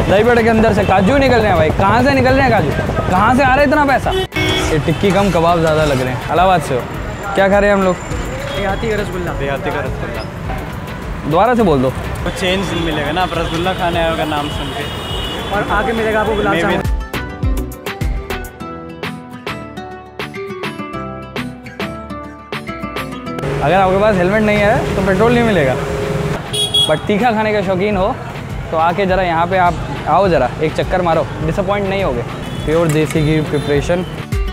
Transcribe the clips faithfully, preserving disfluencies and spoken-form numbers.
दही बड़े के अंदर से काजू निकल रहे हैं भाई। कहाँ से निकल रहे हैं काजू? कहाँ से आ रहा है इतना पैसा? ये टिक्की कम कबाब ज़्यादा लग रहे हैं। इलाहाबाद से हो? क्या खा रहे हैं हम लोग? देहाती रसगुल्ला। देहाती का रसगुल्ला। दोबारा से बोल दो। कुछ चेंज मिलेगा ना, आप रसगुल्ला खाने आए होगा नाम सुन के, और आगे मिलेगा आपको गुलाब जामुन। अगर आपके पास हेलमेट नहीं है तो पेट्रोल नहीं मिलेगा। बट तीखा खाने के शौकीन हो तो आके ज़रा यहाँ पे आप आओ, ज़रा एक चक्कर मारो, डिसअपॉइंट नहीं होगे। प्योर देसी घी प्रिपरेशन।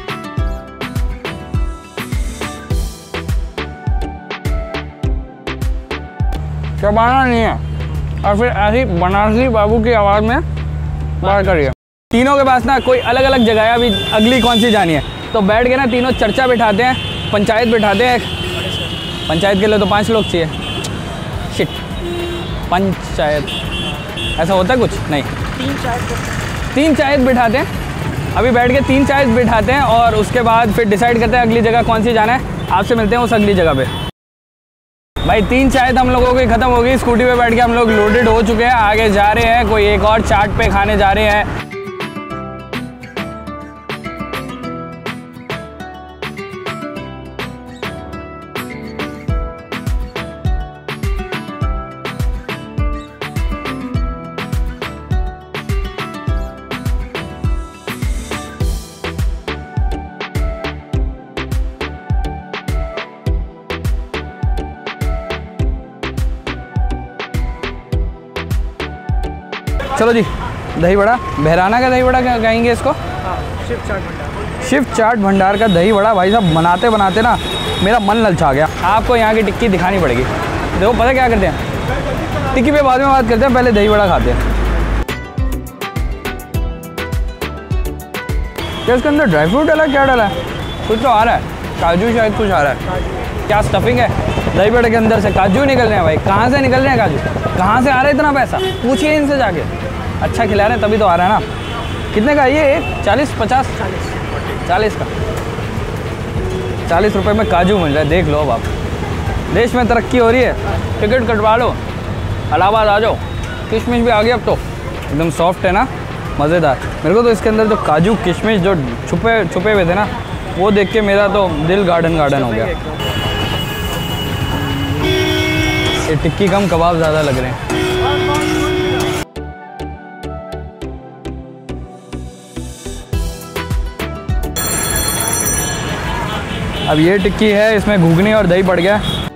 चबाना नहीं है और फिर ऐसी बनारसी बाबू की आवाज़ में बात करिए। तीनों के पास ना कोई अलग अलग जगह है, अभी अगली कौन सी जानी है तो बैठ के ना तीनों चर्चा बिठाते हैं, पंचायत बिठाते हैं। पंचायत के लिए तो पांच लोग चाहिए। शिट, पंचायत ऐसा होता है कुछ नहीं। तीन चाय तीन चाय बिठाते हैं, अभी बैठ के तीन चाय बिठाते हैं और उसके बाद फिर डिसाइड करते हैं अगली जगह कौन सी जाना है। आपसे मिलते हैं उस अगली जगह पे। भाई तीन चाय हम लोगों की ख़त्म हो गई। स्कूटी पे बैठ के हम लोग लोडेड हो चुके हैं, आगे जा रहे हैं। कोई एक और चाट पे खाने जा रहे हैं। चलो जी, दही बड़ा, बहराना का दही बड़ा क्या कहेंगे इसको? हाँ, शिव चाट भंडार। शिव चाट भंडार का दही बड़ा भाई साहब बनाते बनाते ना मेरा मन ललचा गया। आपको यहाँ की टिक्की दिखानी पड़ेगी। देखो पता क्या करते हैं, टिक्की पे बाद में बात करते हैं, पहले दही बड़ा खाते हैं। क्या इसके अंदर ड्राई फ्रूट डाला, क्या डाला है? कुछ तो आ रहा है, काजू शायद कुछ आ रहा है। क्या स्टफिंग है? दही बड़े के अंदर से काजू निकल रहे हैं भाई। कहाँ से निकल रहे हैं काजू? कहाँ से आ रहा है इतना पैसा? पूछिए इनसे जाके। अच्छा खिला रहे हैं तभी तो आ रहा है ना। कितने का ये? चालीस पचास चालीस चालीस का चालीस रुपए में काजू मिल रहा है। देख लो अब आप, देश में तरक्की हो रही है। टिकट कटवा लो, इलाहाबाद आ जाओ। किशमिश भी आ गई अब तो, एकदम सॉफ्ट है ना, मज़ेदार। मेरे को तो इसके अंदर जो काजू किशमिश जो छुपे छुपे हुए थे ना, वो देख के मेरा तो दिल गार्डन गार्डन हो गया। ये टिक्की कम कबाब ज़्यादा लग रहे हैं। अब ये टिक्की है, इसमें घुगनी और दही पड़ गया।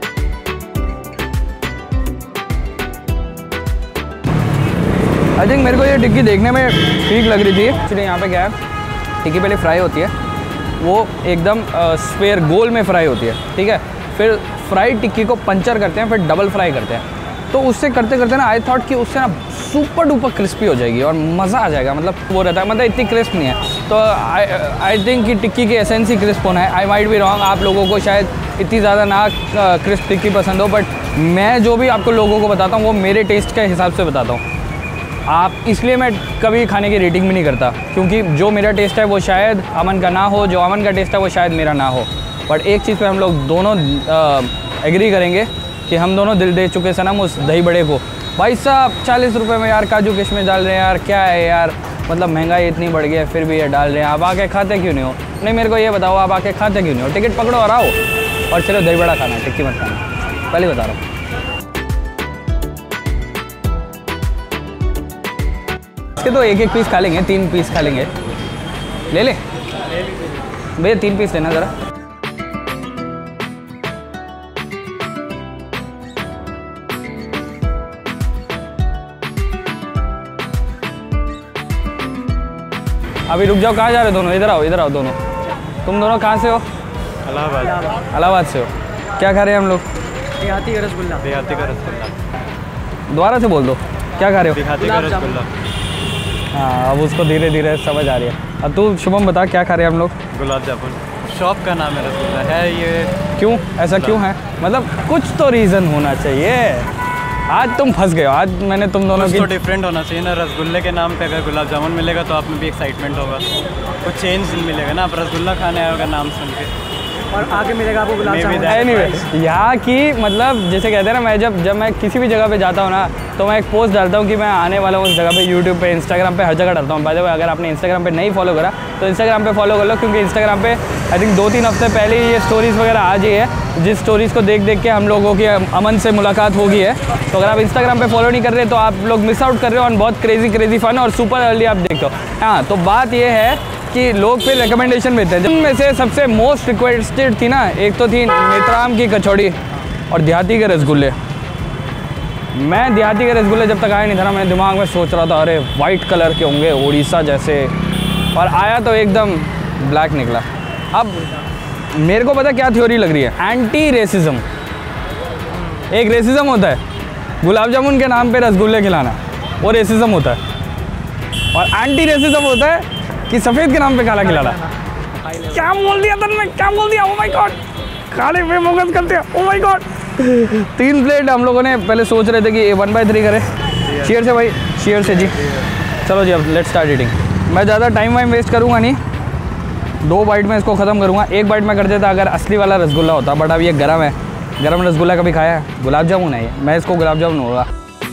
आई थिंक मेरे को ये टिक्की देखने में ठीक लग रही थी। एक्चुअली यहाँ पे क्या है, टिक्की पहले फ्राई होती है, वो एकदम स्क्वायर गोल में फ्राई होती है, ठीक है। फिर फ्राई टिक्की को पंचर करते हैं, फिर डबल फ्राई करते हैं। तो उससे करते करते ना आई थॉट कि उससे ना सुपर डुपर क्रिस्पी हो जाएगी और मज़ा आ जाएगा। मतलब वो रहता है, मतलब इतनी क्रिस्प नहीं है। तो आई आई थिंक कि टिक्की की एसेंस ही क्रिस्प होना है। आई माइट बी रॉन्ग, आप लोगों को शायद इतनी ज़्यादा ना क्रिस्प टिक्की पसंद हो, बट मैं जो भी आपको लोगों को बताता हूँ वो मेरे टेस्ट के हिसाब से बताता हूँ। आप इसलिए मैं कभी खाने की रेटिंग भी नहीं करता, क्योंकि जो मेरा टेस्ट है वो शायद अमन का ना हो, जो अमन का टेस्ट है वो शायद मेरा ना हो। बट एक चीज़ पे हम लोग दोनों एग्री करेंगे कि हम दोनों दिल दे चुके सनम उस दही बड़े को। भाई साहब चालीस रुपए में यार काजू किशमिश डाल रहे हैं यार, क्या है यार, मतलब महंगाई इतनी बढ़ गई है फिर भी ये डाल रहे हैं। आप आके खाते क्यों नहीं हो? नहीं मेरे को ये बताओ, आप आके खाते क्यों नहीं हो? टिकट पकड़ो और आओ और चलो दही बड़ा खाना, टिक्की मत खाना, पहले बता रहा हूँ। इसके तो एक एक पीस खा लेंगे, तीन पीस खा लेंगे। ले ले भैया, तीन पीस लेना ज़रा। अभी रुक जाओ, कहाँ जा रहे हो दोनों? इधर आओ, इधर आओ दोनों। तुम दोनों कहाँ से हो? इलाहाबाद। इलाहाबाद से हो? क्या खा रहे हैं हम लोग? देहाती का रसगुल्ला। देहाती का रसगुल्ला। दोबारा से बोल दो, क्या खा रहे हो? देहाती का रसगुल्ला। हाँ, अब उसको धीरे धीरे समझ आ रही है। अब तू शुभम बता, क्या खा रहे हैं हम लोग? गुलाब जामुन। शॉप का नाम है रसगुल्ला है ये। क्यों ऐसा क्यों है? मतलब कुछ तो रीज़न होना चाहिए। आज तुम फंस गए हो। आज मैंने तुम दोनों की तो डिफरेंट होना चाहिए ना। रसगुल्ले के नाम पे अगर गुलाब जामुन मिलेगा तो आप में भी एक्साइटमेंट होगा, कुछ चेंज मिलेगा ना। आप रसगुल्ला खाने आए होगा नाम सुन के, और आगे मिलेगा आपको गुलाब जामुन। एनीवे यहाँ की मतलब जैसे कहते हैं ना, मैं जब जब मैं किसी भी जगह पे जाता हूँ ना तो मैं एक पोस्ट डालता हूँ कि मैं आने वाला हूँ उस जगह पे। यूट्यूब पे, इंस्टाग्राम पे, हर जगह डालता हूँ। बाय द वे अगर आपने इंस्टाग्राम पे नहीं फॉलो करा तो इंस्टाग्राम पे फॉलो कर लो, क्योंकि इंस्टाग्राम पे आई थिंक दो तीन हफ्ते पहले ही ये स्टोरीज़ वगैरह आ गई है, जिस स्टोरीज़ को देख देख के हम लोगों की अमन से मुलाकात हो गई है। तो अगर आप इंस्टाग्राम पे फॉलो नहीं कर रहे तो आप लोग मिस आउट कर रहे हो ऑन बहुत क्रेजी क्रेजी फन और सुपर अर्ली आप देखते हो। हाँ, तो बात ये है कि लोग फिर रिकमेंडेशन देते हैं, जिनमें से सबसे मोस्ट रिक्वेस्टेड थी ना, एक तो थी नेत्राम की कचौड़ी और देहाती के रसगुल्ले। मैं देहाती के रसगुल्ले जब तक आया नहीं था ना, मैंने दिमाग में सोच रहा था अरे वाइट कलर के होंगे उड़ीसा जैसे, और आया तो एकदम ब्लैक निकला। अब मेरे को पता क्या थ्योरी लग रही है, एंटी रेसिज्म। एक रेसिज्म होता है गुलाब जामुन के नाम पे रसगुल्ले खिलाना, वो रेसिज्म होता है, और एंटी रेसिज्म होता है कि सफ़ेद के नाम पे काला खिलाना। क्या बोल दिया तुमने, क्या बोल दिया? ओ माय गॉड, काले पे फोकस करते हैं। ओ माय गॉड, तीन प्लेट हम लोगों ने पहले सोच रहे थे कि वन बाई थ्री करें। चीयर से भाई, चीयर से जी। चलो जी, अब लेट्स स्टार्ट ईटिंग। मैं ज़्यादा टाइम वाइम वेस्ट करूँगा नहीं, दो बाइट में इसको ख़त्म करूँगा। एक बाइट में कर देता अगर असली वाला रसगुल्ला होता, बट अब ये गर्म है। गर्म रसगुल्ला कभी खाया है? गुलाब जामुन है ये, मैं इसको गुलाब जामुन होगा।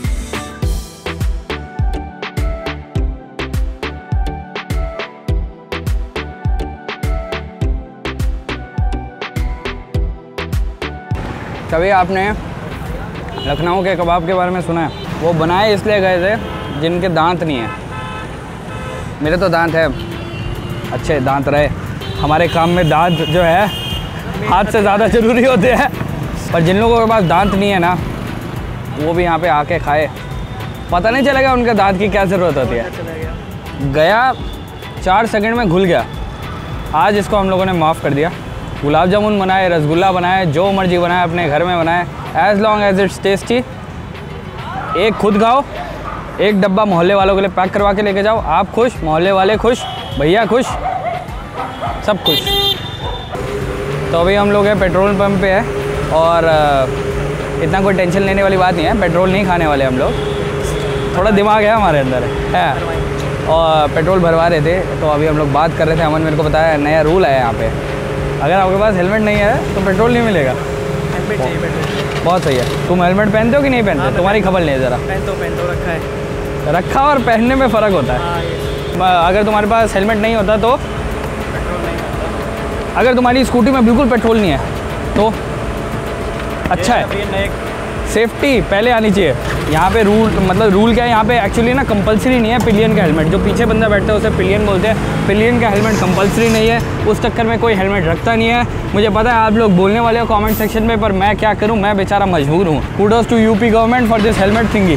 कभी आपने लखनऊ के कबाब के बारे में सुना है? वो बनाए इसलिए गए थे जिनके दांत नहीं है। मेरे तो दांत है, अच्छे दांत रहे। हमारे काम में दांत जो है हाथ से ज़्यादा ज़रूरी होते हैं, पर जिन लोगों के पास दांत नहीं है ना, वो भी यहाँ पे आके खाए, पता नहीं चलेगा उनके दांत की क्या ज़रूरत होती है। गया चार सेकंड में घुल गया। आज इसको हम लोगों ने माफ़ कर दिया। गुलाब जामुन बनाए, रसगुल्ला बनाए, जो मर्जी बनाए अपने घर में बनाए, as long as it's tasty. एक खुद खाओ, एक डब्बा मोहल्ले वालों के लिए पैक करवा के लेके जाओ। आप खुश, मोहल्ले वाले खुश, भैया खुश, सब खुश। तो अभी हम लोग हैं पेट्रोल पंप पे है, और इतना कोई टेंशन लेने वाली बात नहीं है। पेट्रोल नहीं खाने वाले हम लोग, थोड़ा दिमाग है हमारे अंदर है, और पेट्रोल भरवा रहे थे। तो अभी हम लोग बात कर रहे थे, अमन मेरे को बताया नया रूल है यहाँ पे, अगर आपके पास हेलमेट नहीं है तो पेट्रोल नहीं मिलेगा। हेलमेट चाहिए पेट्रोल। बहुत सही है। तुम हेलमेट पहनते हो कि नहीं पहनते? तुम्हारी खबर नहीं है ज़रा। पहनते हो, पहनते हो, रखा है। रखा और पहनने में फ़र्क होता है। अगर तुम्हारे पास हेलमेट नहीं होता तो पेट्रोल नहीं होता। अगर तुम्हारी स्कूटी में बिल्कुल पेट्रोल नहीं है तो अच्छा है, सेफ्टी पहले आनी चाहिए। यहाँ पे रूल मतलब रूल क्या है यहाँ पे, एक्चुअली ना कंपलसरी नहीं है पिलियन का हेलमेट। जो पीछे बंदा बैठता है उसे पिलियन बोलते हैं। पिलियन का हेलमेट कंपलसरी नहीं है, उस चक्कर में कोई हेलमेट रखता नहीं है। मुझे पता है आप लोग बोलने वाले हो कमेंट सेक्शन में, पर मैं क्या करूँ, मैं बेचारा मजबूर हूँ। Kudos to UP government for this helmet thingy.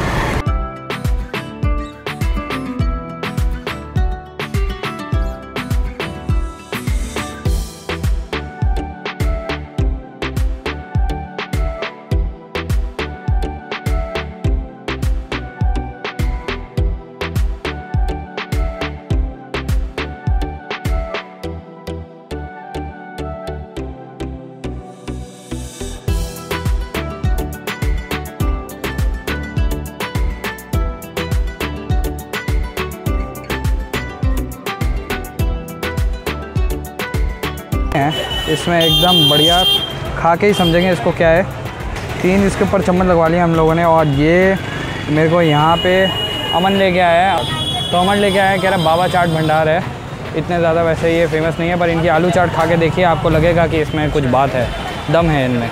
इसमें एकदम बढ़िया खा के ही समझेंगे इसको क्या है। तीन इसके ऊपर चम्मच लगवा लिया हम लोगों ने, और ये मेरे को यहाँ पे अमन लेके आया है। तो अमन लेके आया है, कह रहा बाबा चाट भंडार है। इतने ज़्यादा वैसे ये फेमस नहीं है, पर इनकी आलू चाट खा के देखिए, आपको लगेगा कि इसमें कुछ बात है, दम है इनमें।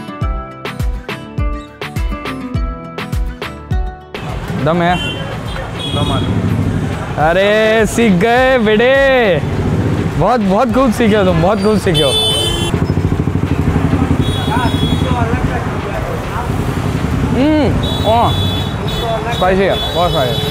दम है, दम आलू। अरे सीख गए बेटे, बहुत बहुत खूब सीखे हो तुम, बहुत खूब सीखे हो। हम्म, स्पाइसी है, बहुत स्पाइसी।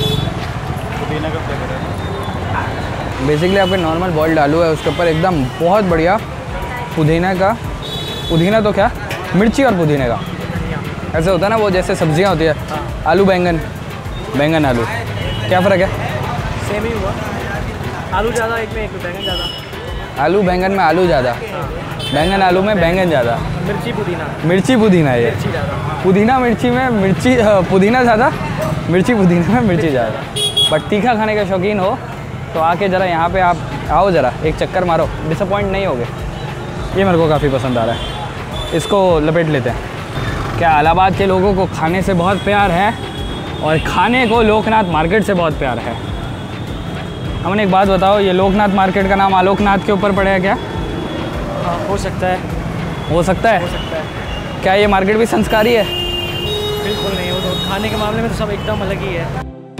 बेसिकली आपके नॉर्मल बॉइल्ड आलू है, उसके ऊपर एकदम बहुत बढ़िया पुदीना का, पुदीना तो क्या, मिर्ची और पुदीने का ऐसे होता है ना, वो जैसे सब्जियां होती है। आलू बैंगन, बैंगन आलू, क्या फ़र्क है? सेम ही हुआ, आलू ज़्यादा एक में, एक में बैंगन ज़्यादा। आलू बैंगन में आलू ज़्यादा, बैंगन आलू में बैंगन ज़्यादा। मिर्ची पुदीना, मिर्ची पुदीना है ये, पुदीना मिर्ची में मिर्ची, पुदीना ज़्यादा, मिर्ची पुदीना में मिर्ची ज़्यादा। बट तीखा खाने का शौकीन हो तो आके ज़रा यहाँ पे आप आओ, ज़रा एक चक्कर मारो, डिसअपॉइंट नहीं होगे। ये मेरे को काफ़ी पसंद आ रहा है, इसको लपेट लेते हैं। क्या इलाहाबाद के लोगों को खाने से बहुत प्यार है और खाने को लोकनाथ मार्केट से बहुत प्यार है। हमने एक बात बताओ, ये लोकनाथ मार्केट का नाम आलोकनाथ के ऊपर पड़ेगा क्या? हाँ, हो सकता है। हो सकता है हो सकता है। क्या ये मार्केट भी संस्कारी है? बिल्कुल नहीं, वो तो खाने के मामले में तो सब एकदम अलग ही है।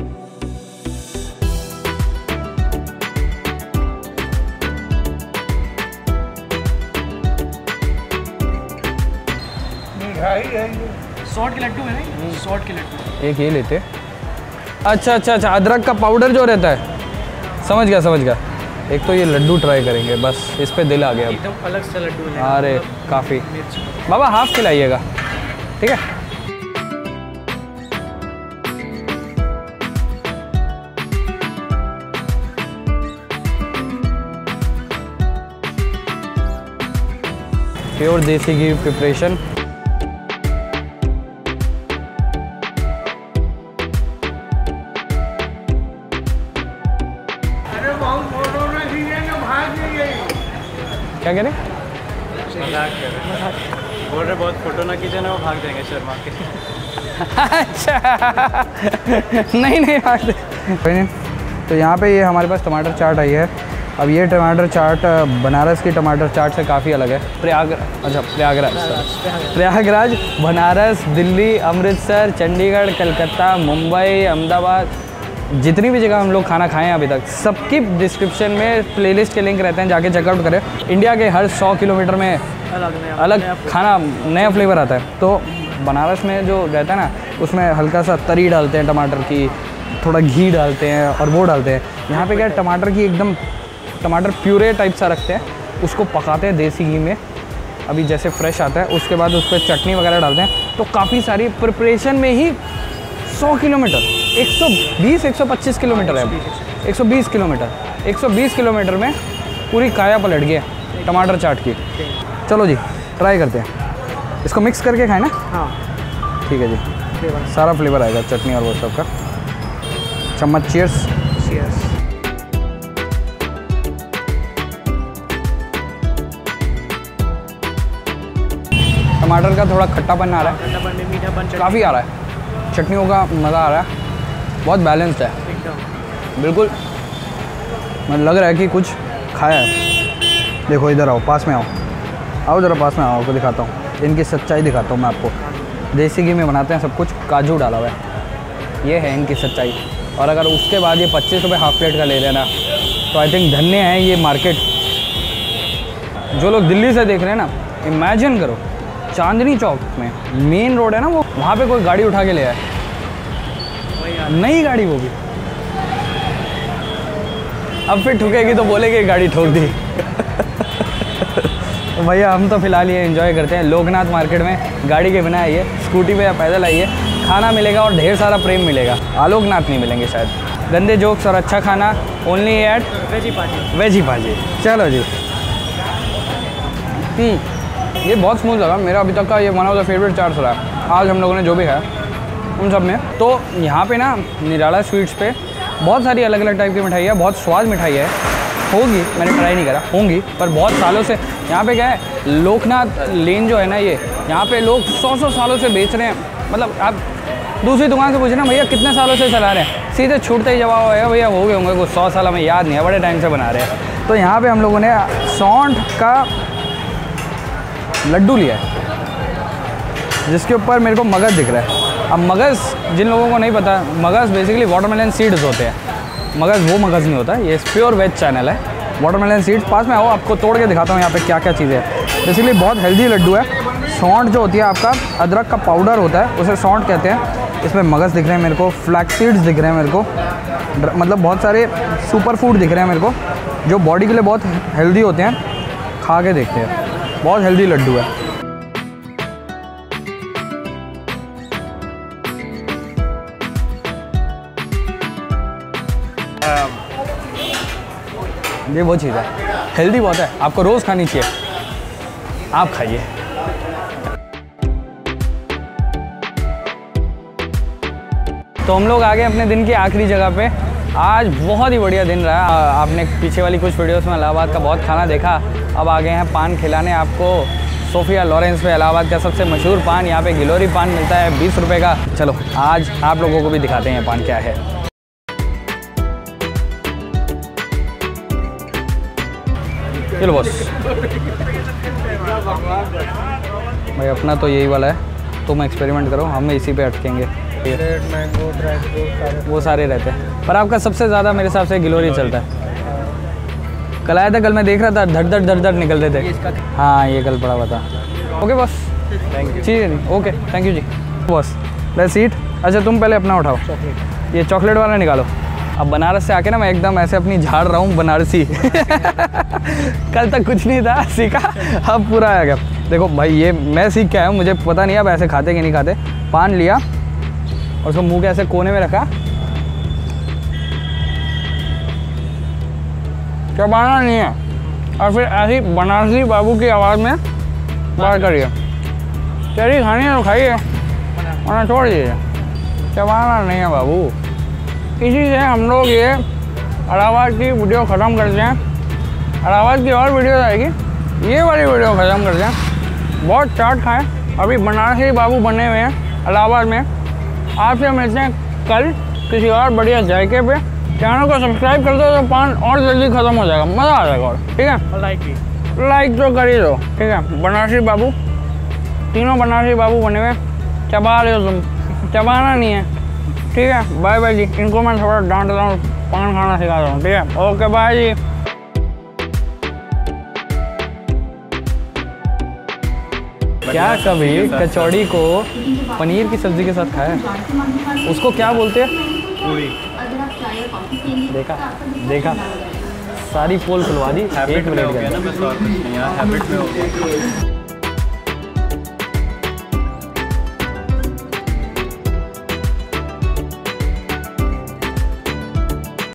सॉल्ट के लड्डू है ना, सॉल्ट के लड्डू। एक ये लेते। अच्छा अच्छा अच्छा, अदरक का पाउडर जो रहता है, समझ गया समझ गया। एक तो ये लड्डू ट्राई करेंगे, बस इस पे दिल आ गया। एकदम अलग सा लड्डू है। अरे काफ़ी। बाबा हाफ खिलाइएगा, ठीक है? प्योर देसी घी प्रिपरेशन। क्या कह रहे? मजाक कर रहे, बोल रहे बहुत फोटो ना खींचे ना, वो भाग जाएंगे शर्मा के। अच्छा नहीं नहीं भाग दे। तो यहाँ पे ये हमारे पास टमाटर चाट आई है। अब ये टमाटर चाट बनारस की टमाटर चाट से काफ़ी अलग है। प्रयाग अच्छा प्रयागराज प्रयागराज बनारस, दिल्ली, अमृतसर, चंडीगढ़, कलकत्ता, मुंबई, अहमदाबाद, जितनी भी जगह हम लोग खाना खाए हैं अभी तक, सबकी डिस्क्रिप्शन में प्लेलिस्ट के लिंक रहते हैं, जाके चेकआउट करें। इंडिया के हर सौ किलोमीटर में अलग, अलग खाना, नया फ्लेवर आता है। तो बनारस में जो रहता है ना, उसमें हल्का सा तरी डालते हैं टमाटर की, थोड़ा घी डालते हैं और वो डालते हैं। यहाँ पे क्या टमाटर की एकदम टमाटर प्यूरे टाइप सा रखते हैं, उसको पकाते हैं देसी घी में, अभी जैसे फ्रेश आता है, उसके बाद उस पर चटनी वगैरह डालते हैं। तो काफ़ी सारी प्रिपरेशन में ही सौ किलोमीटर, एक सौ बीस एक सौ पच्चीस किलोमीटर है, एक सौ बीस किलोमीटर एक सौ बीस किलोमीटर में पूरी काया पलट गई है टमाटर चाट की। चलो जी ट्राई करते हैं, इसको मिक्स करके खाएं ना? हाँ ठीक है जी, सारा फ्लेवर आएगा चटनी और वो सब का। चम्मच, चीयर्स। चीयर्स। टमाटर का थोड़ा खट्टापन आ रहा है, खट्टापन में मीठापन काफ़ी आ रहा है, चटनियों का मज़ा आ रहा है, बहुत बैलेंस्ड है एकदम, बिल्कुल। मुझे लग रहा है कि कुछ खाया है। देखो इधर आओ, पास में आओ, आओ ज़रा पास में आओ, आपको दिखाता हूँ, इनकी सच्चाई दिखाता हूँ मैं आपको। देसी घी में बनाते हैं सब कुछ, काजू डाला हुआ है, ये है इनकी सच्चाई। और अगर उसके बाद ये पच्चीस रुपये हाफ प्लेट का ले रहे हैं ना, तो आई थिंक धन्य है ये मार्केट। जो लोग दिल्ली से देख रहे हैं ना, इमेजिन करो चांदनी चौक में मेन रोड है ना, वो वहाँ पे कोई गाड़ी उठा के ले आए, नई गाड़ी वो भी। अब फिर ठुकेगी तो बोलेगी गाड़ी ठोक दी। भैया हम तो फिलहाल ये एंजॉय करते हैं। लोकनाथ मार्केट में गाड़ी के बिना आइए, स्कूटी पे या पैदल आइए, खाना मिलेगा और ढेर सारा प्रेम मिलेगा। आलोकनाथ नहीं मिलेंगे शायद। गंदे जोक्स और अच्छा खाना only at Veggie Paaji. Veggie Paaji. चलो जी। ये बहुत स्मूथ लगा, मेरा अभी तक का ये one of the favourite chaats रहा है आज हम लोगों ने जो भी खाया उन सब में। तो यहाँ पे ना निराला स्वीट्स पे बहुत सारी अलग अलग टाइप की मिठाई है, बहुत स्वाद मिठाई है, होगी, मैंने ट्राई नहीं करा, होंगी, पर बहुत सालों से यहाँ पे क्या है, लोकनाथ लेन जो है ना, ये यहाँ पे लोग सौ सौ सालों से बेच रहे हैं। मतलब आप दूसरी दुकान से पूछना भैया कितने सालों से चला रहे हैं, सीधे छूटते ही जवाब आएगा भैया हो गए होंगे कुछ सौ साल, में याद नहीं है, बड़े टाइम से बना रहे हैं। तो यहाँ पर हम लोगों ने सौंठ का लड्डू लिया है, जिसके ऊपर मेरे को मगज़ दिख रहा है। अब मगज़ जिन लोगों को नहीं पता, मगज़ बेसिकली वाटरमेलन सीड्स होते हैं। मगज़ वो मगज़ नहीं होता, ये प्योर वेज चैनल है। वाटरमेलन सीड्स पास में आओ, आपको तोड़ के दिखाता हूँ यहाँ पे क्या क्या चीज़ें हैं। बेसिकली बहुत हेल्दी लड्डू है। सौंठ जो होती है आपका, अदरक का पाउडर होता है, उसे सौंठ कहते हैं। इसमें मगज़ दिख रहे हैं मेरे को, फ्लैक्स सीड्स दिख रहे हैं मेरे को, मतलब बहुत सारे सुपर फूड दिख रहे हैं मेरे को, जो बॉडी के लिए बहुत हेल्दी होते हैं। खा के देखते हैं, बहुत हेल्दी लड्डू है। ये वो चीज़ है, हेल्दी बहुत है, आपको रोज़ खानी चाहिए, आप खाइए। तो हम लोग आ गए अपने दिन की आखिरी जगह पे, आज बहुत ही बढ़िया दिन रहा। आपने पीछे वाली कुछ वीडियोस में इलाहाबाद का बहुत खाना देखा। अब आ गए हैं पान खिलाने आपको सोफिया लॉरेंस पे। इलाहाबाद का सबसे मशहूर पान, यहाँ पे गिलोरी पान मिलता है बीस रुपए का। चलो आज आप लोगों को भी दिखाते हैं पान क्या है। चलो बॉस भाई, अपना तो यही वाला है, तुम एक्सपेरिमेंट करो, हम इसी पे अटकेंगे। मैंगो ड्राई फ्रूट वो सारे रहते हैं, पर आपका सबसे ज़्यादा मेरे हिसाब से गिलोरी चलता है। कल आया था, कल मैं देख रहा था धड़ धड़ धड़ धड़ निकल रहे थे। हाँ ये कल पड़ा हुआ था। Okay boss, thank you. ठीक है जी, ओके थैंक यू जी। Boss let's eat. अच्छा तुम पहले अपना उठाओ, ये चॉकलेट वाला निकालो। अब बनारस से आके ना मैं एकदम ऐसे अपनी झाड़ रहा हूँ बनारसी। कल तक कुछ नहीं था, सीखा, अब पूरा आ गया। देखो भाई, ये मैं सीख के आया हूँ, मुझे पता नहीं अब ऐसे खाते कि नहीं खाते। पान लिया और उसको मुंह के ऐसे कोने में रखा, चबाना नहीं है, और फिर ऐसी बनारसी बाबू की आवाज़ में बात करिए। चेरी खानी है तो खाइए, वरना छोड़ दीजिए, चबाना नहीं है बाबू। इसी से हम लोग ये इलाहाबाद की वीडियो ख़त्म करते हैं। इलाहाबाद की और वीडियो आएगी, ये वाली वीडियो ख़त्म करते हैं। बहुत चाट खाएं, अभी बनारसी बाबू बने हुए हैं इलाहाबाद में। आपसे मिलते हैं कल किसी और बढ़िया जायके पे। चैनल को सब्सक्राइब कर दो तो पान और जल्दी ख़त्म हो जाएगा, मज़ा आ जाएगा। और ठीक है, लाइक लाइक तो कर ही दो। ठीक है, बनारसी बाबू, तीनों बनारसी बाबू बने हुए, चबा रहे हो तुम, चबाना नहीं है। ठीक है, बाय बाय जी। इनको मैं थोड़ा डांट रहा हूँ, पान खाना सिखा रहा हूँ। ठीक है, ओके बाय जी। क्या कभी कचौड़ी को पनीर की सब्ज़ी के साथ खाया? उसको क्या बोलते हैं? पूरी। देखा देखा, सारी पोल खुलवा दी। हैबिट में हो गया ना, बस और कुछ नहीं, हैबिट में हो गया।